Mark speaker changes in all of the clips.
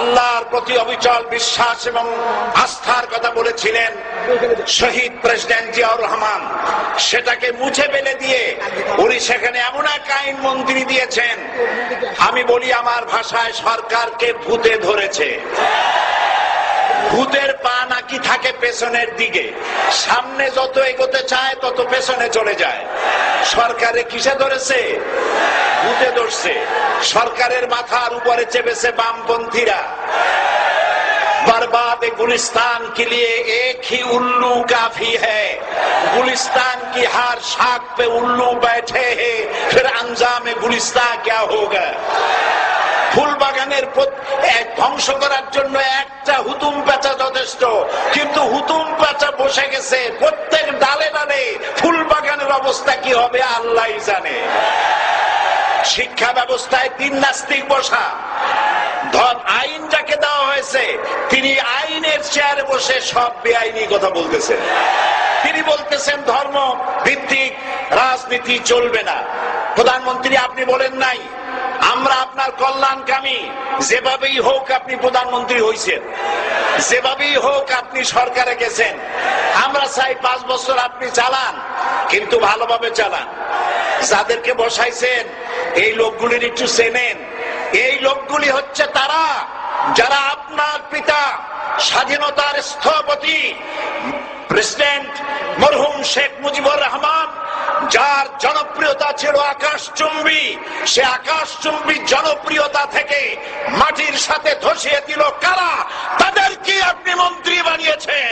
Speaker 1: আল্লাহর প্রতি অবিচল বিশ্বাস এবং আস্থার কথা বলেছিলেন শহীদ প্রেসিডেন্ট জিয়াউর রহমান, সেটাকে মুছে ফেলে দিয়ে উনি সেখানে এমন এক আইন মন্ত্রী দিয়েছেন, আমি বলি আমার ভাষায় সরকারকে ভূতে ধরেছে। ভূতের পা নাকি থাকে পেছনের দিকে, সামনে যত এগোতে চায় তত পেছনে চলে যায়। সরকারে কিসে ধরেছে? ভূতে ধরছে। সরকারের মাথার উপরে চেপেছে বামপন্থীরা। बर्बाद गुलिस्तान के लिए एक ही उल्लू काफी है, गुलिस्तान की हर शाख पे उल्लू बैठे हैं, फिर अंजाम गुलिस्तान क्या होगा। ফুল বাগানের ধ্বংস করার জন্য একটা হুতুম পেঁচা যথেষ্ট, কিন্তু হুতুম পেঁচা বসে গেছে প্রত্যেক ডালে ডালে। ফুল বাগানের অবস্থা কি হবে আল্লাহই জানে। শিক্ষা ব্যবস্থায় তিন নাস্তিক বসা। আইন যাকে দেওয়া হয়েছে তিনি আইনের চেয়ারে বসে সব বেআইনি কথা বলতেছেন। তিনি বলতেছেন ধর্ম ভিত্তিক রাজনীতি চলবে না। প্রধানমন্ত্রী আপনি বলেন নাই আমরা আপনার কল্যাণকামী, যেভাবেই হোক আপনি প্রধানমন্ত্রী হয়েছেন, যেভাবেই হোক আপনি সরকারে গেছেন, আমরা চাই 5 বছর আপনি চালান, কিন্তু ভালোভাবে চালান। যাদেরকে বসাইছেন এই লোকগুলির একটু চেনেন। এই লোকগুলি হচ্ছে তারা যারা আপনার পিতা স্বাধীনতার স্থপতি প্রেসিডেন্ট মরহুম শেখ মুজিবুর রহমান, যার জনপ্রিয়তা ছিল আকাশচুম্বী, সে আকাশচুম্বী জনপ্রিয়তা থেকে মাটির সাথে ধসিয়ে দিল কারা? তাদেরকে আপনি মন্ত্রী বানিয়েছেন।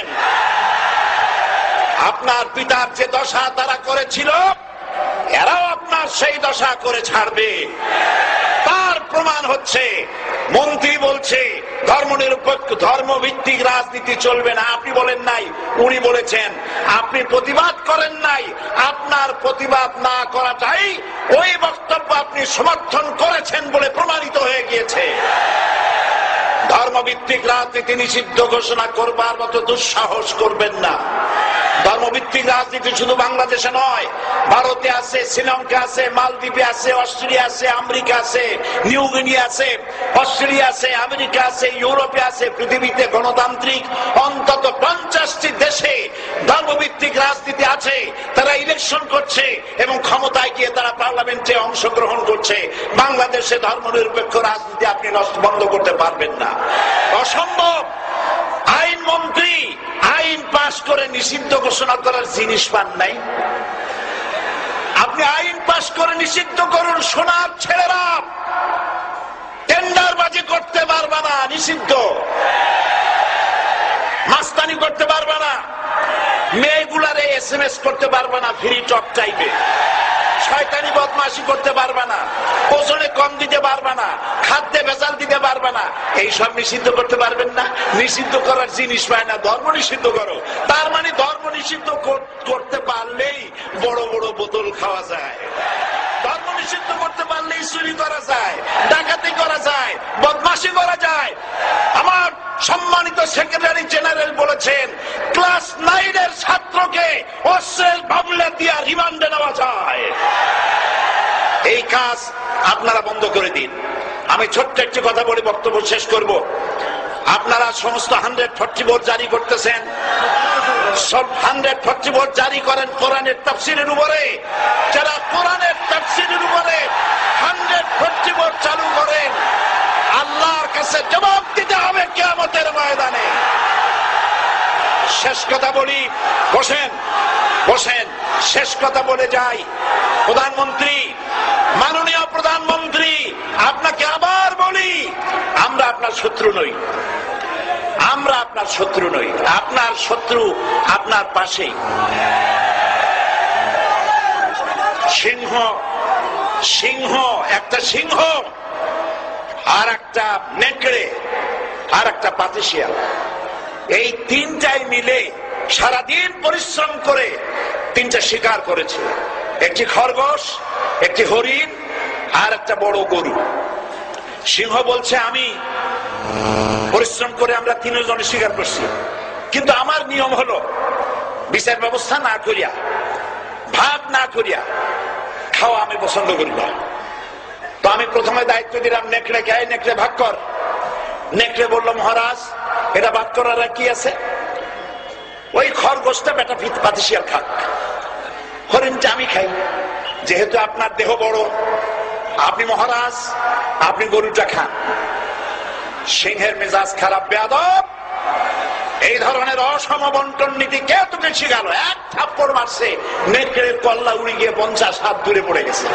Speaker 1: আপনার পিতার যে দশা তারা করেছিল, এরাও আপনার সেই দশা করে ছাড়বে। তার প্রমাণ হচ্ছে মন্ত্রী বলছে ধর্মনিরপেক্ষ ধর্মভিত্তিক রাজনীতি চলবে না। আপনি বলেন নাই, উনি বলেছেন। আপনি প্রতিবাদ করেন নাই, আপনার প্রতিবাদ না করাটাই ওই বক্তব্য আপনি সমর্থন করেছেন বলে প্রমাণিত হয়ে গিয়েছে। ধর্মভিত্তিক রাজনীতি নিষিদ্ধ ঘোষণা করবার মতো দুঃসাহস করবেন না। ধর্মভিত্তিক রাজনীতি শুধু বাংলাদেশে নয়, ভারতে আছে, শ্রীলঙ্কা আছে, মালদ্বীপে আছে, অস্ট্রেলিয়া আছে, আমেরিকা আছে, নিউ গিনি আছে, অস্ট্রেলিয়া আছে, আমেরিকা আছে, ইউরোপে আছে। পৃথিবীতে গণতান্ত্রিক অন্তত 50টি দেশে ধর্মভিত্তিক রাজনীতি আছে। তারা ইলেকশন করছে এবং ক্ষমতায় গিয়ে তারা পার্লামেন্টে অংশগ্রহণ করছে। বাংলাদেশে ধর্মনিরপেক্ষ রাজনীতি আপনি বন্ধ করতে পারবেন না, অসম্ভব। আইন মন্ত্রী আইন পাশ করে নিষিদ্ধ ঘোষণা করার জিনিস পান নাই। আপনি আইন পাশ করে নিষিদ্ধ করুন, সোনার ছেলেরা টেন্ডারবাজি করতে পারবে না, নিষিদ্ধ। মাস্তানি করতে পারবে না, মেয়েগুলারে SMS করতে পারবে না, ফ্রি টক চাইবে। শয়তানি বদমাশি করতে পারবে না, ওজনে কম দিতে পারবে না, খাদ্যে ভেজাল দিতে পারবে না। এইসব নিষিদ্ধ করতে পারবেন না। নিষিদ্ধ করার জিনিস পায় না, ধর্ম নিষিদ্ধ করো। তার মানে ধর্ম নিষিদ্ধ করতে পারলেই বড় বড় বোতল খাওয়া যায়। ধর্ম নিষিদ্ধ করতে পারলেই চুরি করা যায়, ডাকাতি করা যায়, বদমাশি করা যায়। আমার সম্মানিত সেক্রেটারি জেনারেল বলেছেন ক্লাস 9 এর ছাত্রকে অস্ত্রের মামলা দিয়ে রিমান্ডে নেওয়া যায়। এই কাজ আপনারা বন্ধ করে দিন। আমি ছোট্ট একটি কথা বলে বক্তব্য শেষ করব। আপনারা সমস্ত 144 জারি করতেছেন, সব 144 জারি করেন কোরআনের তাফসীরের উপরে। যারা কোরআনের তাফসীরের উপরে 144 চালু করেন, আল্লাহর কাছে জবাব দিতে হবে কিয়ামতের ময়দানে। শেষ কথা বলি, বসেন বসেন, শেষ কথা বলে যাই। প্রধানমন্ত্রী, মাননীয় প্রধানমন্ত্রী, আপনাকে আবার বলি, আমরা আপনার শত্রু নই, আমরা আপনার শত্রু নই। আপনার শত্রু আপনার পাশেই। সিংহ, সিংহ, একটা সিংহ আর একটা নেকড়ে আর একটা পাতিশিয়াল, এই তিনটাই মিলে সারাদিন পরিশ্রম করে তিনটা শিকার করেছে। একটি খরগোশ, একটি হরিণ আর একটা বড় গরু। সিংহ বলছে আমি পরিশ্রম করে আমরা তিনজনে শিকার করছি, কিন্তু আমার নিয়ম হলো বিচার ব্যবস্থা না করিয়া, ভাগ না করিয়া খাওয়া আমি পছন্দ করি না। তো আমি প্রথমে দায়িত্ব দিলাম নেকড়েকে, নেকড়ে ভাগ কর। নেকড়ে বলল, মহারাজ এটা বাদ করার কি আছে, ওই খরগোশটা বেটা পাতিশিয়াল খাক, হরিণটা আমি খাই, যেহেতু আপনার দেহ বড়, আপনি মহারাজ, আপনি গরুটা খান। সিংহের মেজাজ খারাপ, বেয়াদব, এই ধরনের অসম বন্টন নীতি কে তোকে শিখালো? এক থাপ্পড় মারছে, নেকড়ের কল্লা উড়ে গিয়ে 50 হাত দূরে পড়ে গেছে।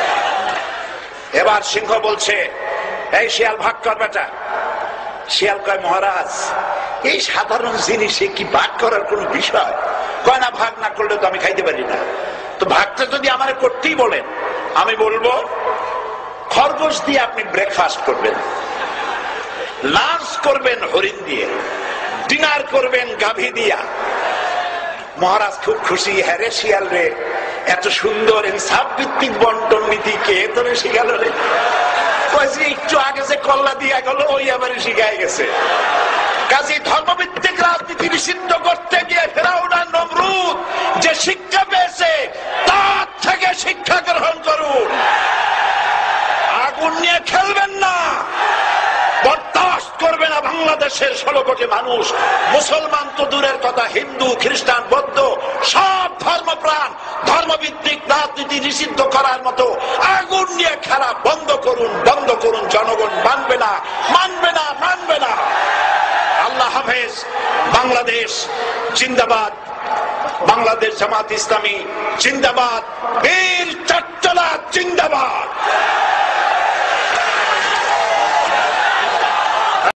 Speaker 1: এবার সিংহ বলছে, এই শিয়াল ভাগ কর বেটা। শিয়াল কয়, মহারাজ এই সাধারণ জিনিসে কি ভাগ করার কোন বিষয়? কয় না, ভাগ না করলে তো আমি খাইতে পারি না। তো ভাগটা যদি আমার করতেই বলেন, আমি বলবো খরগোশ দিয়ে আপনি ব্রেকফাস্ট করবেন, লাঞ্চ করবেন হরিণ দিয়ে, ডিনার করবেন গাভী দিয়া। মহারাজ খুব খুশি, হ্যাঁ রে শিয়াল রে, এত সুন্দর ইনসাফ ভিত্তিক বন্টন নীতি কে তোরে শিখালো রে? একটু আগে যে কল্লা দিয়া গেল, ওই আবার শিখাই গেছে। কাজী ধর্মভিত্তিক রাজনীতি নিষিদ্ধ করতে গিয়ে ফেরাউন আর নমরুদ যে শিক্ষা পেয়েছে, তার থেকে শিক্ষা গ্রহণ করুন। আগুন নিয়ে খেলবেন না, বরদাস্ত করবে না বাংলাদেশের 16 কোটি মানুষ। মুসলমান তো দূরের কথা, হিন্দু, খ্রিস্টান, বৌদ্ধ সব ধর্মপ্রাণ ধর্মভিত্তিক রাজনীতি নিষিদ্ধ করার মতো আগুন নিয়ে খেলা বন্ধ করুন, বন্ধ করুন। জনগণ মানবে না, মানবে না, মানবে না। আল্লাহ হাফেজ। বাংলাদেশ জিন্দাবাদ, বাংলাদেশ জামাত ইসলামী জিন্দাবাদ, বীর চট্টলা জিন্দাবাদ।